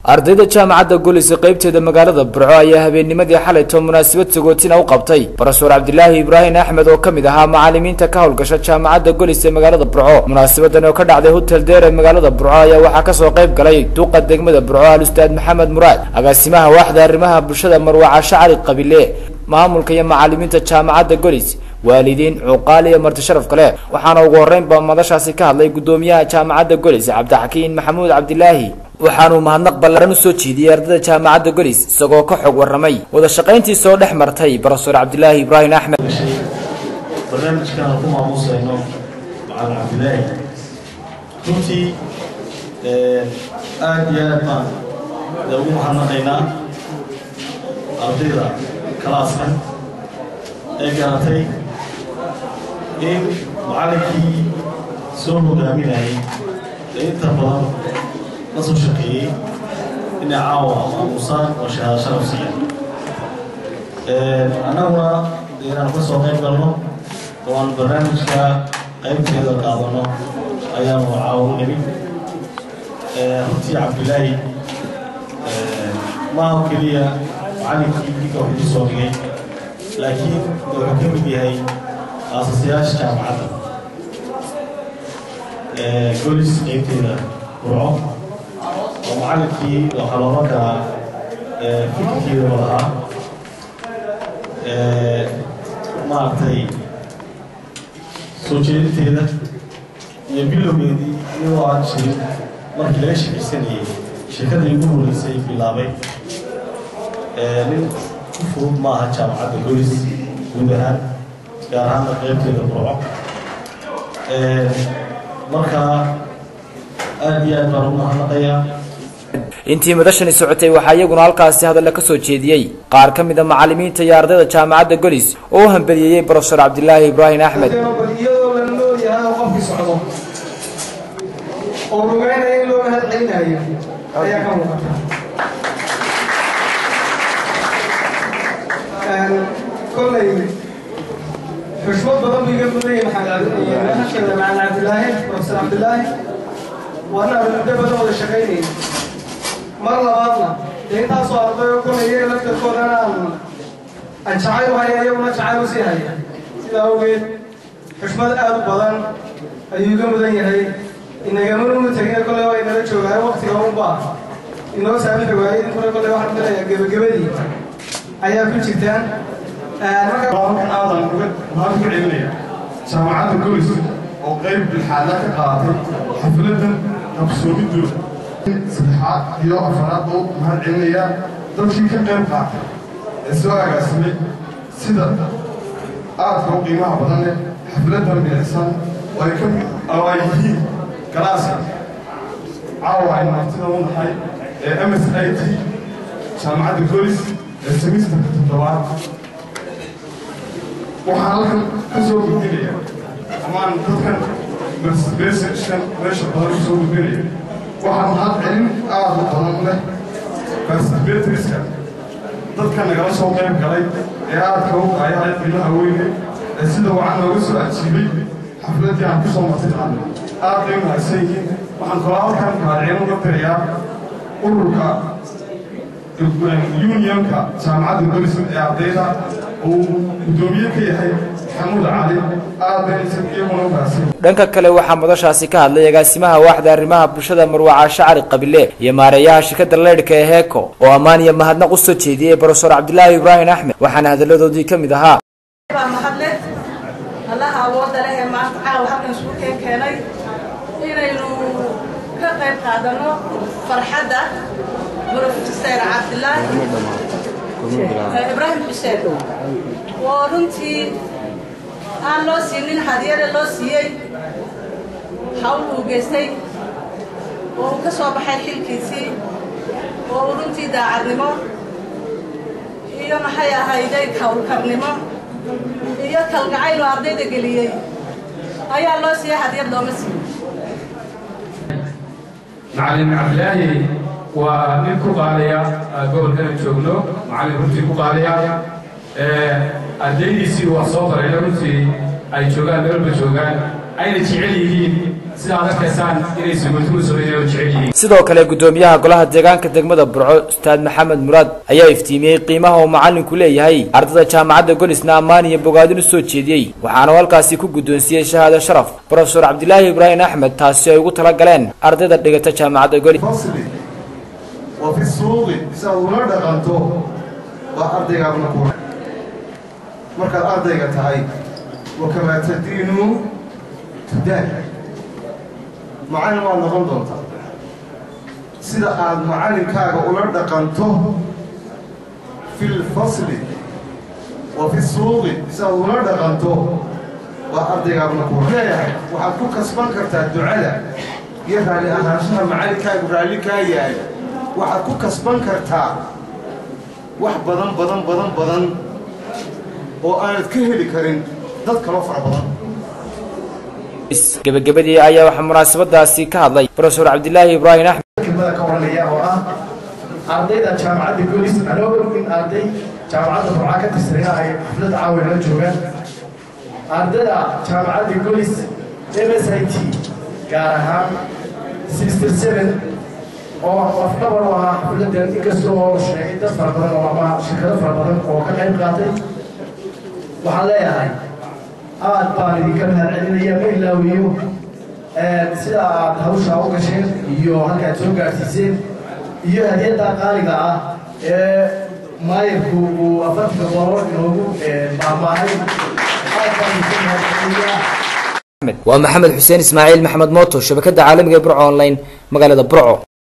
ardayda jaamacadda Golis qaybteeda magaalada Burco ayaa habeennimadii xalay munaasabad sagootina u qabtay Professor Abdullahi Ibrahim Ahmed oo kamid ahaa macallimiinta ka howlgasha jaamacadda Golis ee magaalada Burco. Munaasabadan oo ka dhacday Hotel Deer ee magaalada Burco ayaa waxaa ka soo qayb galay duqa degmada Burco Al-Ustaad Maxamed Muraad, agaasimaha waaxda arrimaha bulshada Marwaca Shacari Qabile, maamulka iyo macallimiinta jaamacadda Golis, waalidiin cuqaal iyo marti sharaf kale. Waxaana ugu horeynba madashaasi ka hadlay gudoomiyaha jaamacadda Golis Cabdixakiin Maxamuud Cabdilaahi, waxaanu mahadnaq ballaaran u soo jeediyay ardayda jaamacadda Golis isagoo ka xog waramay wada shaqayntii soo dhex martay Professor Abdullahi Ibrahim Ahmed. barnaamijkan ku maamusayno macallin Abdullahi runtii aad iyo aad baan ugu mahadnaqaynaa ardayda kalaaskan ee garatay in macallinkii soo hogaaminayay inta badan نصب شقيقي إني عاوة ومصان وشهادة شرف سيئة. أنا هنا دينا نقص وقيم قلنا وأن برنامج كقيم في هذا القاضي أيام وعاوة نبي. رتي عبد الله ما هو كلية علي كيف واحد يسوي لكن لو حكيم بهاي أساسيات جامعة جولس قيم في هذا روح ومعلمتي وحلوانك فكرتي وضعها ما أعطي سوشيالتي هذا يبيلو بيدي يوعد شيء ما كلاش بسني شكل يقولوا لي سيف بلابي نفوض معها جامعة جوليس ودهان كارهان قيمتي البروع مركا أدي أدبرهم هنقيا intii madashani socotay waxa iyaguna halkaasi hadal ka soo jeediyay qaar kamid ah macallimiinta iyo ardayda jaamacadda Golis oo hanbaliyay Professor Abdullahi Ibrahim Ahmed مرة بعضنا لين تاسو أرضي وكل يجي لك تقول أنا أشعر وهاي يوم أشعر وسيها إذا هو قيد حشمة أهل بدن أيوة مدني هاي إن جمرو متجه كل يوم إن شو هاي وقت يوم با إنه سامي شوي إن كل واحد من جبدي أيها كل شيء أنا كان أيضا ما في علمية جامعات الجوليس وغير بالحالات قاعدة حفلة تبصري دول صحات يا أفراد مهل علمية تمشي كقيم قاعدة السؤال قاسمي سيدا أعرف قيمة بدنة حفلة بالإحسان ويكون أوايه كلاسة عاوة إن أعطينا حي MSIT جامعة الجوليس السميستر التطوعات وحالكم كسوق الدنيا أمان تذكر بس ليش بدل كسوق الدنيا وحنا هاد علم بدل له بس بيت ريسك تذكر نقرأ سوق قيم قليل كوب عيال بينها وينه السيد وعنا وسوا أشيبي حفلتي عن كسوق مصير قيم هالسيكين وحنا قرار كان علم قطريا أوروكا يونيون كا جامعة الجوليس أعطينا ودومية كيحيى حمود علي dhanka kale waxa madashaasi ka hadlay agaasimaha waaxda arrimaha bulshada Marwaca Shacari Qabile iyo maareeyaha shirkadda leedhka ee Heeko oo ammaan iyo mahadnaq u soo jeediyay Professor Abdullahi Ibrahim Ahmed waxaana hadaladoodii kamid ahaa Allah awooda leh maanta caawa halkan soo keenay inaynu ka qayb qaadano farxadda Professor Abdullahi Ibrahim Hussein ورنتي أنا لو سينين هدية لو سيء حاولوا جسي وكسب حيل كيسي ورنتي دا عدمه يوم حيا هيدا كول كرنمه يا كالجعيل وعردي دقليه أيا لو سيء هدية لو مسي معلم عبد الله ومن كوكاليا قبل كان شغله معلم رنتي كوكاليا أديني سي وصوت رأينا رنتي أي شغال ملبى شغال أين تشعليه sidoo kale gudoomiyaha golaha deegaanka degmada Burco Ustaad Maxamed Muraad ayaa iftiimiyay qiimaha uu macallinku leeyahay ardayda jaamacadda Golisna Ammaan iyo bogaadin u soo jeediyay waxaana halkaasi ku gudoonsiyay shahaado sharaf Professor Cabdilaahi Ibraahim Axmed taasi ay ugu tala galeen ardayda dhigata jaamacadda Golis وفي السوق يسوون دقنتو وأرضيها بنقول مركز أرضيها تاعي وكما تدينوا تدان معلم وانا غلطان سيدا قاعد معلم كاغا أولاد دقنتو في الفصل وفي السوق يسوون دقنتو وأرضيها بنقول وحكو كسبان كرتا الدعاء يفعل أهاشنا معلم كاغا ورالي كاغا waxaad ku kasban kartaa wax badan oo aanad ka heli karin dad kale fara badan gabagabadii ayaa waxa munaasabadaasi ka hadlay Professor Cabdilaahi Ibraahim Axmed kelmada ka waranaya oo ah ardayda jaamacadda Golis anoo in arday jaamacadda Burco ka tirsan ay xaflad caawinada joogaan ardayda jaamacadda Golis MSIT gaar ahaan Semester 7 oo afdhabar waa xafladan inkastoo sheegay dad fara badan oo ama shirkado fara badan oo ka qayb qaatay waxaan leeyahay aad baan idinka mahadcelinaya ma ilaawiyo sida aad hawsha u gasheen iyo halkaad soo gaarsiiseen iyo hadiyadda qaaliga ah ee maayirku uu afarta dooro inoogu maamaahay aad baan idinka mahadcelinayaa waa Maxamed Xuseen Ismaaciil Maxamed Mooto shabakada caalamiga ee Burco Online magaalada Burco.